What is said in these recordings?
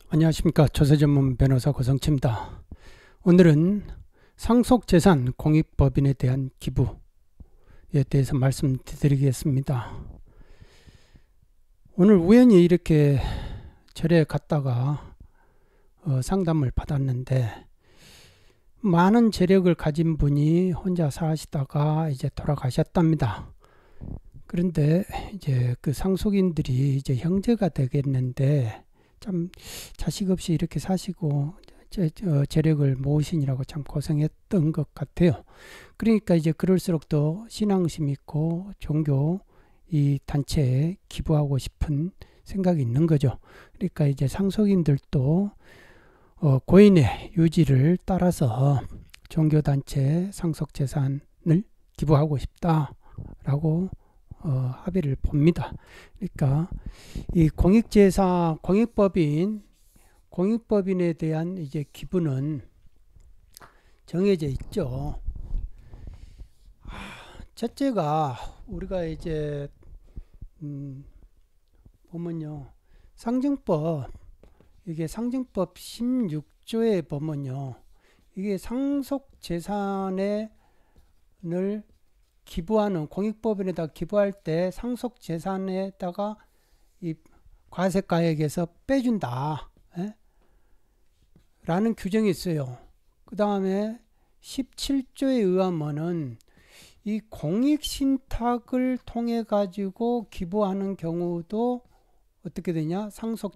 안녕하십니까. 조세전문 변호사 고성치입니다. 오늘은 상속재산 공익법인에 대한 기부에 대해서 말씀드리겠습니다. 오늘 우연히 이렇게 절에 갔다가 상담을 받았는데, 많은 재력을 가진 분이 혼자 사시다가 이제 돌아가셨답니다. 그런데 이제 그 상속인들이 이제 형제가 되겠는데, 참 자식 없이 이렇게 사시고 재력을 모으시느라고 참 고생했던 것 같아요. 그러니까 이제 그럴수록 더 신앙심 있고 종교 이 단체에 기부하고 싶은 생각이 있는 거죠. 그러니까 이제 상속인들도 고인의 유지를 따라서 종교단체 상속재산을 기부하고 싶다라고 합의를 봅니다. 그러니까 이 공익법인에 대한 이제 기부는 정해져 있죠. 첫째가 우리가 이제 보면요, 이게 상증법 16조에 보면요, 이게 상속재산을 기부하는, 공익법인에다 기부할 때 상속재산에다가 이 과세가액에서 빼준다, 라는 규정이 있어요. 그 다음에 17조에 의하면은 이 공익신탁을 통해 가지고 기부하는 경우도 어떻게 되냐,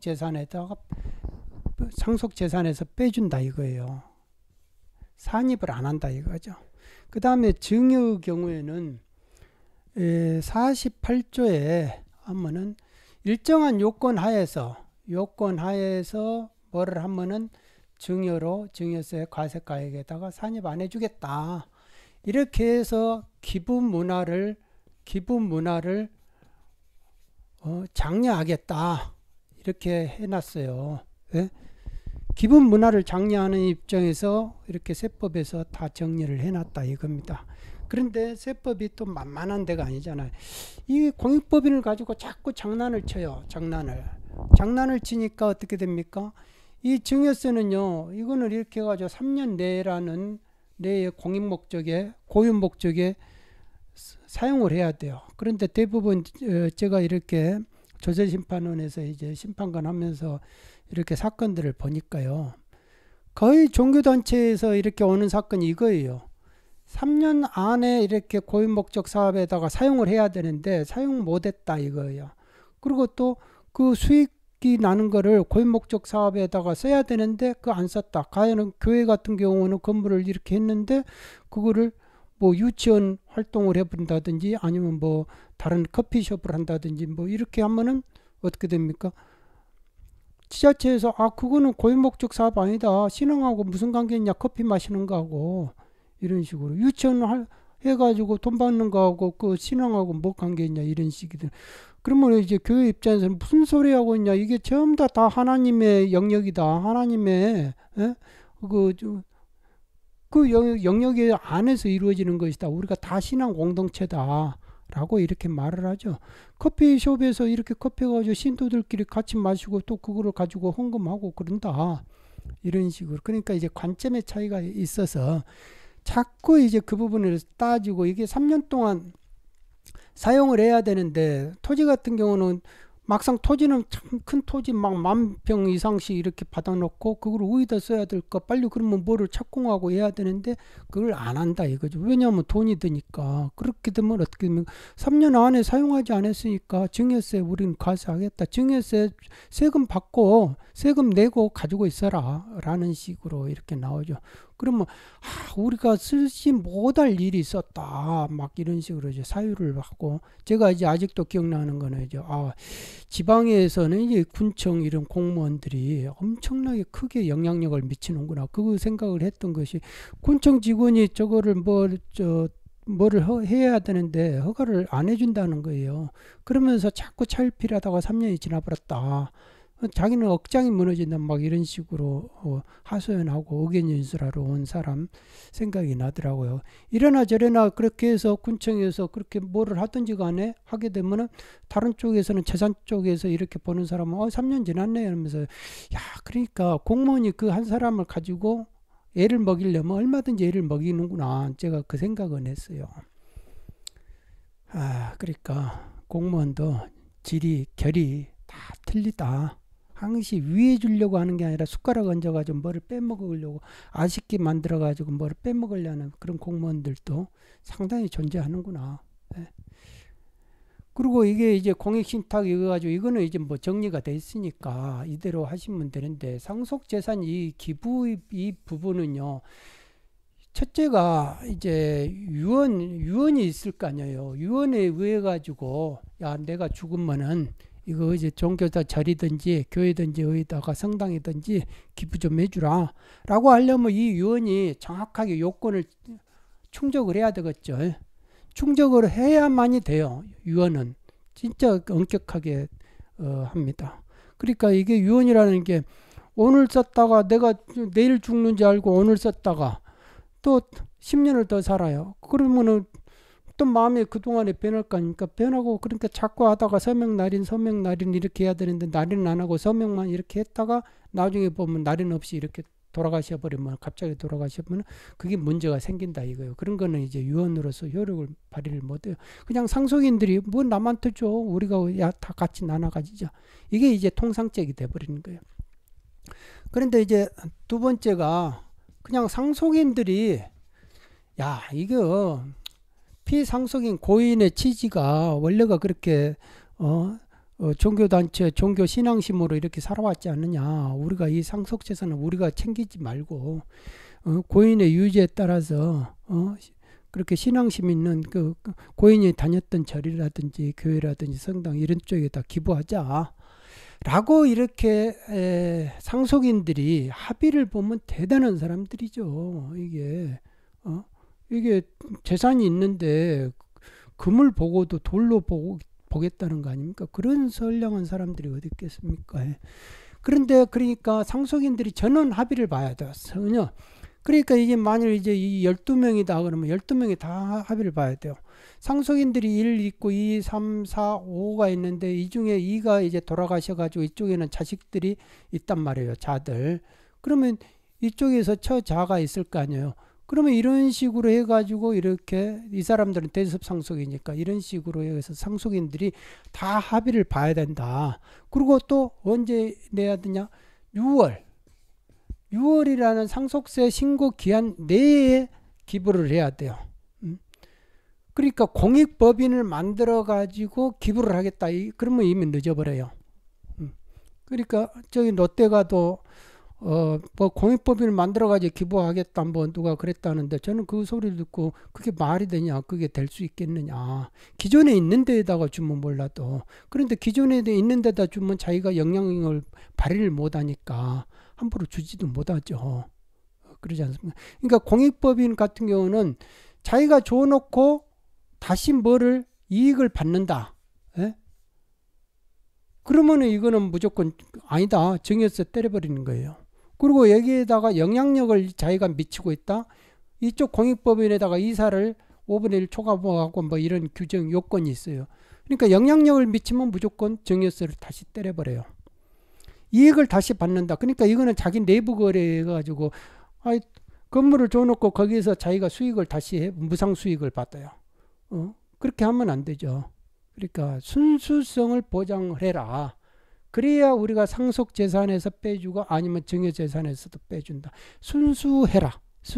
상속재산에서 빼준다 이거예요. 산입을 안 한다 이거죠. 그 다음에 증여의 경우에는 48조에 하면은 일정한 요건 하에서 뭐를 하면은 증여세 과세가액에다가 산입 안 해주겠다. 이렇게 해서 기부 문화를 장려하겠다. 이렇게 해놨어요. 예? 기부 문화를 장려하는 입장에서 이렇게 세법에서 다 정리를 해놨다 이겁니다. 그런데 세법이 또 만만한 데가 아니잖아요. 이 공익법인을 가지고 자꾸 장난을 쳐요. 장난을 치니까 어떻게 됩니까? 이 증여세는요, 이거는 이렇게 해가지고 3년 내의 공익 목적에, 고유 목적에 사용을 해야 돼요. 그런데 대부분 제가 이렇게 조세심판원에서 이제 심판관 하면서 이렇게 사건들을 보니까요, 거의 종교단체에서 이렇게 오는 사건이 이거예요. 3년 안에 이렇게 고유 목적 사업에다가 사용을 해야 되는데 사용 못했다 이거예요. 그리고 또 그 수익이 나는 거를 고유 목적 사업에다가 써야 되는데 그거 안 썼다. 가해는 교회 같은 경우는 건물을 이렇게 했는데 그거를 뭐 유치원 활동을 해본다든지 아니면 뭐 다른 커피숍을 한다든지 뭐 이렇게 하면은 어떻게 됩니까? 지자체에서 그거는 고유 목적 사업 아니다. 신앙하고 무슨 관계 있냐? 커피 마시는 거하고 이런 식으로 유치원 해가지고 돈 받는 거하고 그 신앙하고 뭐 관계 있냐? 이런 식이들. 그러면 이제 교회 입장에서는 무슨 소리 하고 있냐? 이게 전부 다 하나님의 영역이다. 하나님의 그 영역 안에서 이루어지는 것이다. 우리가 다 신앙 공동체다. 라고 이렇게 말을 하죠. 커피숍에서 이렇게 커피 가지고 신도들끼리 같이 마시고 또 그거를 가지고 헌금하고 그런다. 이런 식으로. 그러니까 이제 관점의 차이가 있어서 자꾸 이제 그 부분을 따지고 이게 3년 동안 사용을 해야 되는데, 토지 같은 경우는 막상 토지는 참 큰 토지 막 10,000평 이상씩 이렇게 받아놓고 그걸 어디다 써야 될까, 빨리 그러면 뭐를 착공하고 해야 되는데 그걸 안 한다 이거죠. 왜냐하면 돈이 드니까. 그렇게 되면 어떻게 되면 3년 안에 사용하지 않았으니까 증여세 우리는 과세하겠다. 증여세 세금 받고 세금 내고 가지고 있어라 라는 식으로 이렇게 나오죠. 그러면 우리가 쓰지 못할 일이 있었다 막 이런 식으로 이제 사유를 하고, 제가 이제 아직도 기억나는 거는 이제 지방에서는 이제 군청 이런 공무원들이 엄청나게 크게 영향력을 미치는구나 그 생각을 했던 것이, 군청 직원이 저거를 뭐를 해야 되는데 허가를 안 해준다는 거예요. 그러면서 자꾸 차일피일하다가 3년이 지나버렸다. 자기는 억장이 무너진다 막 이런 식으로 하소연하고 의견 연설하러 온 사람 생각이 나더라고요. 이래나 저래나 그렇게 해서 군청에서 그렇게 뭐를 하든지 간에 하게 되면은 다른 쪽에서는 재산 쪽에서 이렇게 보는 사람은 3년 지났네 이러면서 야 그러니까 공무원이 그 한 사람을 가지고 애를 먹이려면 얼마든지 애를 먹이는구나. 제가 그 생각은 했어요. 그러니까 공무원도 질이 결이 다 틀리다. 항시 위해 주려고 하는 게 아니라 숟가락 얹어가지고 뭐를 빼먹으려고 아쉽게 만들어가지고 뭐를 빼먹으려는 그런 공무원들도 상당히 존재하는구나. 네. 그리고 이게 이제 공익신탁 이거 이거는 이제 뭐 정리가 돼 있으니까 이대로 하시면 되는데 상속재산 이 기부 이 부분은요. 첫째가 이제 유언이 있을 거 아니에요. 유언에 의해 가지고 야 내가 죽으면은 이거 이제 종교다 절이든지 교회든지 어디다가 성당이든지 기부 좀 해주라 라고 하려면 이 유언이 정확하게 요건을 충족을 해야 되겠죠. 충족을 해야만이 돼요. 유언은 진짜 엄격하게 합니다. 그러니까 이게 유언이라는 게 오늘 썼다가 내가 내일 죽는지 알고 오늘 썼다가 또 10년을 더 살아요. 그러면은 또 마음이 그동안에 변할 거니까 변하고 그러니까 자꾸 하다가 서명날인 이렇게 해야 되는데 날인은 안 하고 서명만 이렇게 했다가 나중에 보면 날인 없이 이렇게 돌아가셔 버리면 갑자기 돌아가셔 버리면 그게 문제가 생긴다 이거예요. 그런 거는 이제 유언으로서 효력을 발휘를 못해요. 그냥 상속인들이 뭐 남한테 줘 우리가 야 다 같이 나눠 가지자 이게 이제 통상적이 돼 버리는 거예요. 그런데 이제 두 번째가 그냥 상속인들이 야 이거 피상속인 고인의 취지가 원래가 그렇게 종교단체 종교신앙심으로 이렇게 살아왔지 않느냐. 우리가 이 상속재산은 우리가 챙기지 말고 고인의 유지에 따라서 그렇게 신앙심 있는 그 고인이 다녔던 절이라든지 교회라든지 성당 이런 쪽에다 기부하자 라고 이렇게 상속인들이 합의를 보면 대단한 사람들이죠. 이게 재산이 있는데 금을 보고도 돌로 보겠다는 거 아닙니까? 그런 선량한 사람들이 어디 있겠습니까? 그런데 그러니까 상속인들이 전원 합의를 봐야 돼요. 전혀. 그러니까 이게 만일 이제 이 12명이다 그러면 12명이 다 합의를 봐야 돼요. 상속인들이 1 있고 2, 3, 4, 5가 있는데 이 중에 2가 이제 돌아가셔가지고 이쪽에는 자식들이 있단 말이에요. 자들. 그러면 이쪽에서 처자가 있을 거 아니에요. 그러면 이런 식으로 해가지고 이렇게 이 사람들은 대습상속이니까 이런 식으로 해서 상속인들이 다 합의를 봐야 된다. 그리고 또 언제 내야 되냐? 6월이라는 상속세 신고 기한 내에 기부를 해야 돼요. 그러니까 공익법인을 만들어 가지고 기부를 하겠다. 그러면 이미 늦어버려요. 그러니까 저기 롯데가도 뭐 공익법인을 만들어 가지고 기부하겠다 뭐 누가 그랬다는데 저는 그 소리를 듣고 그게 말이 되냐 그게 될 수 있겠느냐. 기존에 있는 데에다가 주면 몰라도 그런데 기존에 있는 데다 주면 자기가 영향력을 발휘를 못하니까 함부로 주지도 못하죠. 그러지 않습니까? 그러니까 공익법인 같은 경우는 자기가 줘놓고 다시 뭐를 이익을 받는다. 예? 그러면은 이거는 무조건 아니다. 정해서 때려버리는 거예요. 그리고 여기에다가 영향력을 자기가 미치고 있다. 이쪽 공익법인에다가 이사를 5분의 1 초과하고 뭐 이런 규정 요건이 있어요. 그러니까 영향력을 미치면 무조건 정여세를 다시 때려버려요. 이익을 다시 받는다. 그러니까 이거는 자기 내부 거래해가지고 건물을 줘놓고 거기에서 자기가 수익을 다시 해 무상 수익을 받아요. 그렇게 하면 안 되죠. 그러니까 순수성을 보장을 해라. 그래야 우리가 상속재산에서 빼주고 아니면 증여재산에서도 빼준다. 순수해라.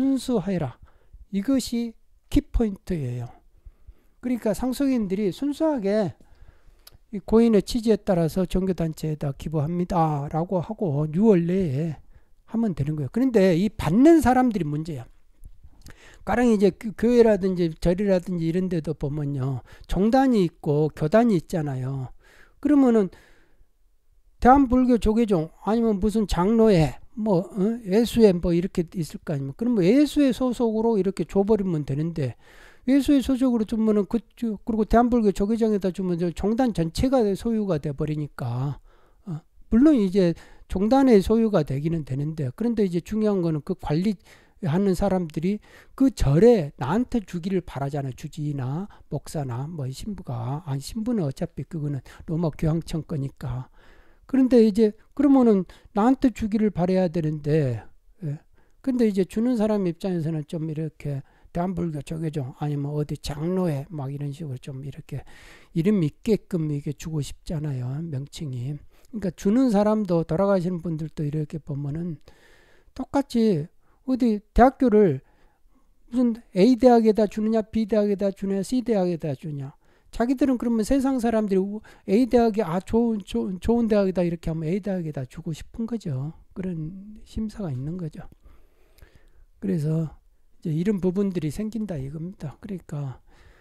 이것이 키포인트예요. 그러니까 상속인들이 순수하게 고인의 취지에 따라서 종교단체에다 기부합니다 라고 하고 6월 내에 하면 되는 거예요. 그런데 이 받는 사람들이 문제야. 가령 이제 교회라든지 절이라든지 이런 데도 보면요. 종단이 있고 교단이 있잖아요. 그러면은 대한불교 조계종 아니면 무슨 장로회 뭐 예수회 뭐 이렇게 있을 거 아닙니까? 그러면 예수회 소속으로 이렇게 줘버리면 되는데 예수회 소속으로 주면은 그리고 대한불교 조계종에다 주면 종단 전체가 소유가 돼 버리니까 물론 이제 종단의 소유가 되기는 되는데, 그런데 이제 중요한 거는 그 관리하는 사람들이 그 절에 나한테 주기를 바라잖아요. 주지나 목사나 뭐 신부가. 아니, 신부는 어차피 그거는 로마 교황청 거니까. 그런데 이제 그러면은 나한테 주기를 바라야 되는데, 예. 근데 이제 주는 사람 입장에서는 좀 이렇게 대한불교 조계종 아니면 어디 장로회 막 이런 식으로 좀 이렇게 이름 있게끔 이게 주고 싶잖아요. 명칭이. 그러니까 주는 사람도 돌아가시는 분들도 이렇게 보면은 똑같이 어디 대학교를 무슨 A 대학에다 주느냐, B 대학에다 주느냐, C 대학에다 주냐. 자기들은 그러면 세상 사람들이 A 대학이 좋은 대학이다 이렇게 하면 A 대학에다 주고 싶은 거죠. 그런 심사가 있는 거죠. 그래서 이제 이런 부분들이 생긴다 이겁니다. 그러니까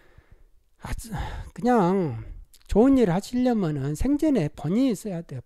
그냥 좋은 일을 하시려면은 생전에 본인이 써야 돼요.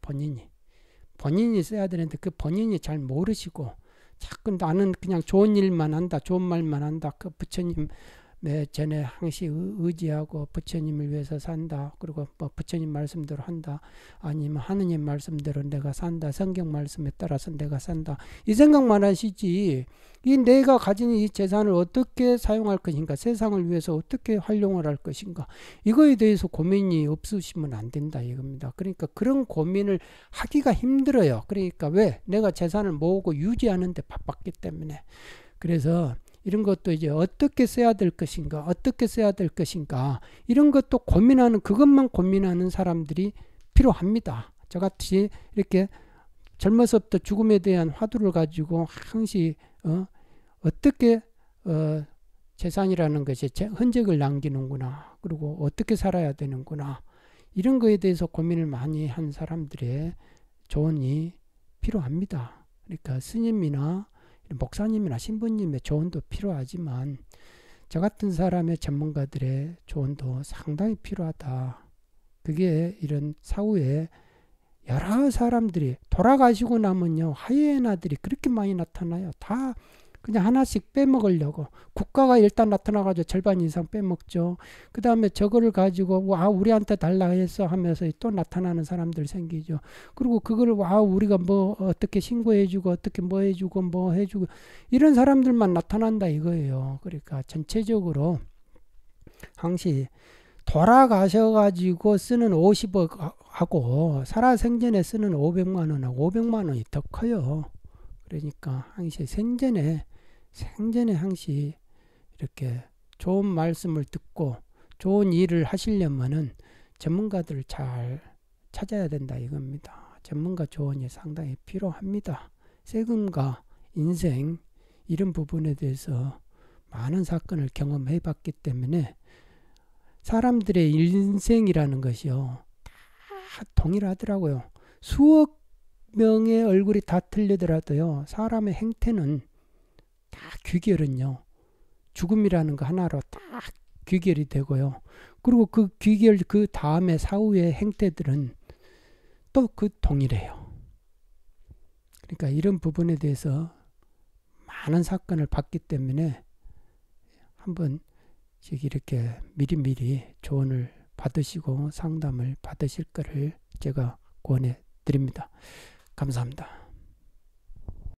본인이 써야 되는데 그 본인이 잘 모르시고 자꾸 나는 그냥 좋은 일만 한다, 좋은 말만 한다. 그 부처님 전에 항시 의지하고 부처님을 위해서 산다. 그리고 뭐 부처님 말씀대로 한다. 아니면 하느님 말씀대로 내가 산다. 성경 말씀에 따라서 내가 산다. 이 생각만 하시지. 이 내가 가진 이 재산을 어떻게 사용할 것인가, 세상을 위해서 어떻게 활용을 할 것인가, 이거에 대해서 고민이 없으시면 안 된다 이겁니다. 그러니까 그런 고민을 하기가 힘들어요. 그러니까 왜? 내가 재산을 모으고 유지하는데 바빴기 때문에. 그래서 이런 것도 이제 어떻게 써야 될 것인가, 어떻게 써야 될 것인가, 이런 것도 고민하는, 그것만 고민하는 사람들이 필요합니다. 저같이 이렇게 젊어서부터 죽음에 대한 화두를 가지고 항시 어떻게 재산이라는 것이 흔적을 남기는구나, 그리고 어떻게 살아야 되는구나, 이런 거에 대해서 고민을 많이 한 사람들의 조언이 필요합니다. 그러니까 스님이나 목사님이나 신부님의 조언도 필요하지만 저 같은 사람의 전문가들의 조언도 상당히 필요하다. 그게 이런 사후에 여러 사람들이 돌아가시고 나면요, 하이에나들이 그렇게 많이 나타나요. 다 그냥 하나씩 빼먹으려고. 국가가 일단 나타나가지고 절반 이상 빼먹죠. 그 다음에 저거를 가지고 와 우리한테 달라 해서 하면서 또 나타나는 사람들 생기죠. 그리고 그걸 와 우리가 뭐 어떻게 신고해주고 어떻게 뭐 해주고 뭐 해주고 이런 사람들만 나타난다 이거예요. 그러니까 전체적으로 항시 돌아가셔가지고 쓰는 50억 하고 살아생전에 쓰는 500만 원하고 500만 원이 더 커요. 그러니까 항시 생전에 항시 이렇게 좋은 말씀을 듣고 좋은 일을 하시려면은 전문가들을 잘 찾아야 된다 이겁니다. 전문가 조언이 상당히 필요합니다. 세금과 인생 이런 부분에 대해서 많은 사건을 경험해 봤기 때문에 사람들의 인생이라는 것이요 다 동일하더라고요. 수억 명의 얼굴이 다 틀리더라도요, 사람의 행태는 다 귀결은요, 죽음이라는 거 하나로 다 귀결이 되고요. 그리고 그 귀결 그 다음에 사후의 행태들은 또 그 동일해요. 그러니까 이런 부분에 대해서 많은 사건을 봤기 때문에 한번 이렇게 미리미리 조언을 받으시고 상담을 받으실 거를 제가 권해 드립니다. 감사합니다.